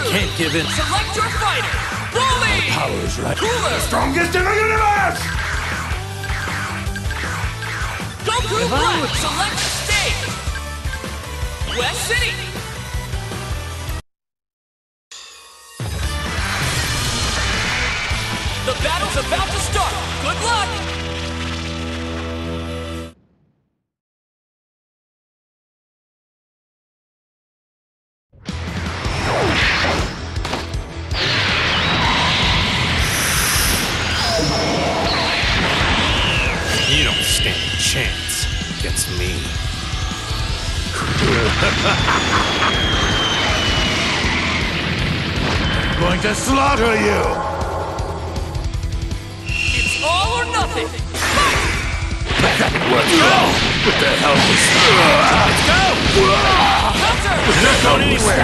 can't give in. Select your fighter! Broly! Power's right. Cooler! Strongest in the universe! Goku Black! Select stage! West City! The battle's about to start! Good luck! You don't stand a chance against me. I'm going to slaughter you! It's all or nothing! Fight! Let's go! What the hell is this? Let's go! Counter! You're not going anywhere!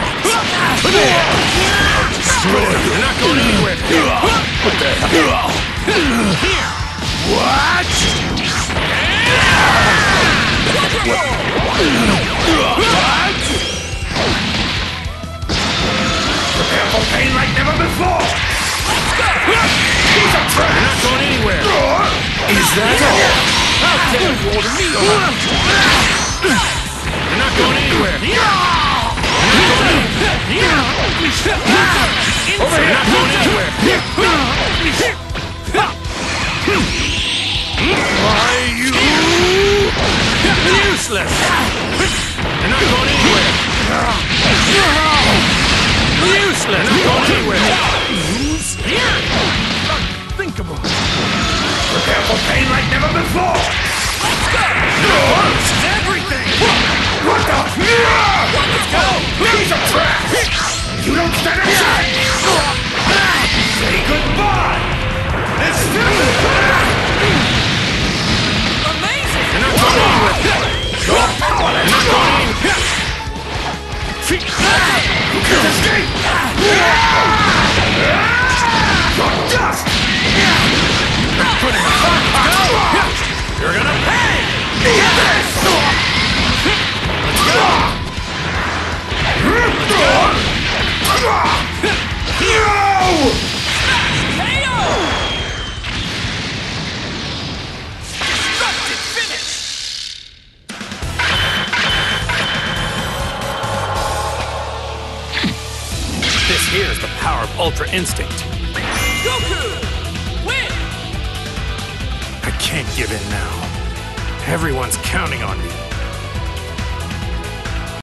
I'll destroy you! You're not going anywhere! What the hell? Here! What? What? Prepare for pain like never before! He's a trap! You're not going anywhere! Is that all? How dare you order me around? You're not going anywhere! You're not going anywhere! Over here! You're not going anywhere! Why, you... Useless! You're not going anywhere! Useless! You're not going anywhere! Unthinkable! Prepare for pain like never before! Let's go! This is everything! What the... Let's go! He's a trap! You don't stand a chance! Say goodbye! It's Amazing! You're not going anywhere! You're powerless! You're not going anywhere! You can't escape! You're dust! You're gonna pay! Eat this! Let's go! KO! Destructive finish! This here's the power of Ultra Instinct. Goku! Win! I can't give in now. Everyone's counting on me.